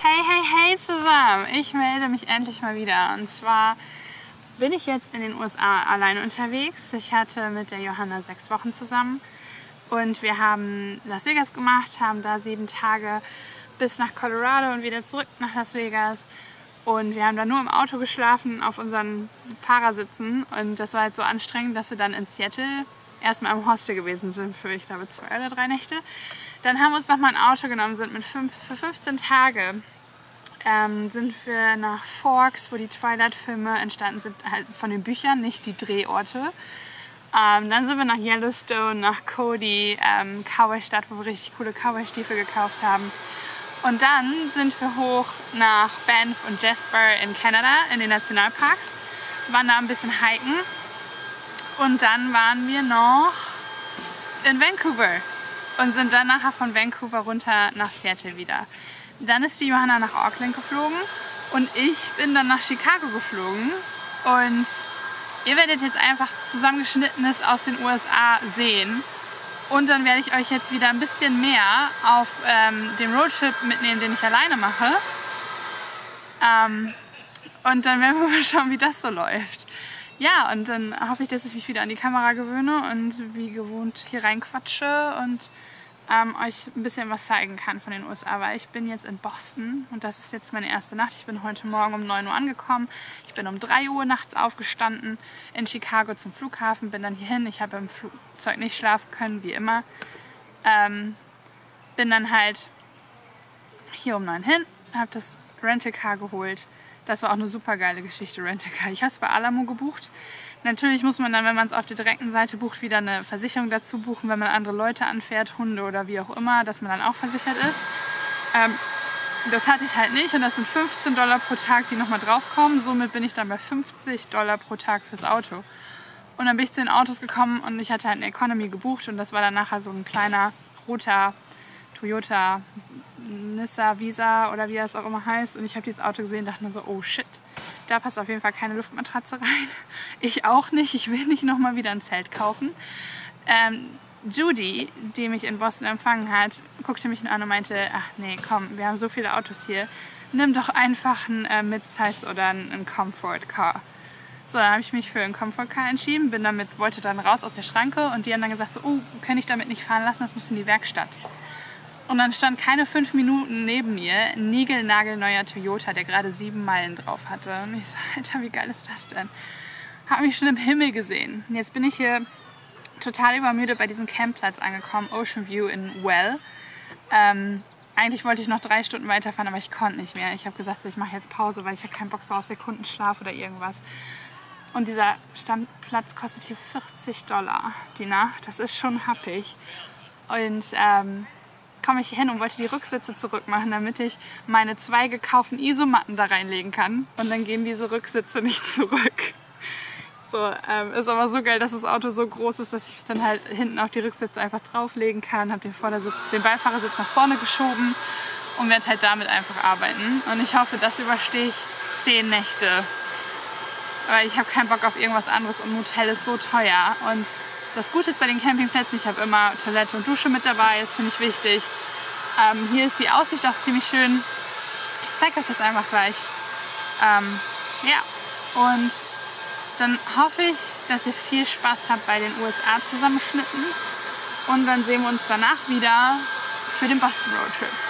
Hey, hey, hey zusammen! Ich melde mich endlich mal wieder. Und zwar bin ich jetzt in den USA alleine unterwegs. Ich hatte mit der Johanna 6 Wochen zusammen und wir haben Las Vegas gemacht, haben da 7 Tage bis nach Colorado und wieder zurück nach Las Vegas. Und wir haben da nur im Auto geschlafen, auf unseren Fahrersitzen. Und das war halt so anstrengend, dass wir dann in Seattle erstmal im Hostel gewesen sind für, ich glaube, 2 oder 3 Nächte. Dann haben wir uns nochmal ein Auto genommen, sind für 15 Tage sind wir nach Forks, wo die Twilight-Filme entstanden sind, halt von den Büchern, nicht die Drehorte. Dann sind wir nach Yellowstone, nach Cody, Cowboy-Stadt, wo wir richtig coole Cowboy-Stiefel gekauft haben. Und dann sind wir hoch nach Banff und Jasper in Kanada, in den Nationalparks, waren da ein bisschen hiken. Und dann waren wir noch in Vancouver und sind dann nachher von Vancouver runter nach Seattle wieder. Dann ist die Johanna nach Auckland geflogen und ich bin dann nach Chicago geflogen. Und ihr werdet jetzt einfach Zusammengeschnittenes aus den USA sehen. Und dann werde ich euch jetzt wieder ein bisschen mehr auf den Roadtrip mitnehmen, den ich alleine mache. Und dann werden wir mal schauen, wie das so läuft. Ja, und dann hoffe ich, dass ich mich wieder an die Kamera gewöhne und wie gewohnt hier reinquatsche und euch ein bisschen was zeigen kann von den USA, weil ich bin jetzt in Boston und das ist jetzt meine erste Nacht. Ich bin heute Morgen um 9 Uhr angekommen. Ich bin um 3 Uhr nachts aufgestanden in Chicago zum Flughafen, bin dann hierhin. Ich habe im Flugzeug nicht schlafen können, wie immer. Bin dann halt hier um 9 hin, habe das Rental-Car geholt. Das war auch eine super geile Geschichte, Rental-Car. Ich habe es bei Alamo gebucht. Natürlich muss man dann, wenn man es auf der direkten Seite bucht, wieder eine Versicherung dazu buchen, wenn man andere Leute anfährt, Hunde oder wie auch immer, dass man dann auch versichert ist. Das hatte ich halt nicht und das sind $15 pro Tag, die nochmal draufkommen. Somit bin ich dann bei $50 pro Tag fürs Auto. Und dann bin ich zu den Autos gekommen und ich hatte halt eine Economy gebucht und das war dann nachher so ein kleiner roter Toyota Nissa Visa oder wie das auch immer heißt. Und ich habe dieses Auto gesehen und dachte nur so, oh shit, da passt auf jeden Fall keine Luftmatratze rein. Ich auch nicht, ich will nicht nochmal wieder ein Zelt kaufen. Judy, die mich in Boston empfangen hat, guckte mich an und meinte, ach nee, komm, wir haben so viele Autos hier, nimm doch einfach ein Midsize oder ein Comfort Car. So, dann habe ich mich für ein Comfort Car entschieden, wollte dann raus aus der Schranke und die haben dann gesagt, so, oh, kann ich damit nicht fahren lassen, das muss in die Werkstatt. Und dann stand keine 5 Minuten neben mir ein niegelnagelneuer Toyota, der gerade 7 Meilen drauf hatte. Und ich so, Alter, wie geil ist das denn? Hab mich schon im Himmel gesehen. Und jetzt bin ich hier total übermüdet bei diesem Campplatz angekommen, Ocean View in Well. Eigentlich wollte ich noch 3 Stunden weiterfahren, aber ich konnte nicht mehr. Ich habe gesagt, so, ich mache jetzt Pause, weil ich habe keinen Bock so auf Sekundenschlaf oder irgendwas. Und dieser Standplatz kostet hier $40 die Nacht. Das ist schon happig. Und komme ich hier hin und wollte die Rücksitze zurückmachen, damit ich meine 2 gekauften Isomatten da reinlegen kann. Und dann gehen diese Rücksitze nicht zurück. So, ist aber so geil, dass das Auto so groß ist, dass ich mich dann halt hinten auf die Rücksitze einfach drauflegen kann. Habe den Beifahrersitz nach vorne geschoben und werde halt damit einfach arbeiten. Und ich hoffe, das überstehe ich 10 Nächte. Weil ich habe keinen Bock auf irgendwas anderes und ein Hotel ist so teuer. Und das Gute ist bei den Campingplätzen, ich habe immer Toilette und Dusche mit dabei, das finde ich wichtig. Hier ist die Aussicht auch ziemlich schön. Ich zeige euch das einfach gleich. Ja, und dann hoffe ich, dass ihr viel Spaß habt bei den USA zusammengeschnitten. Und dann sehen wir uns danach wieder für den Boston Roadtrip.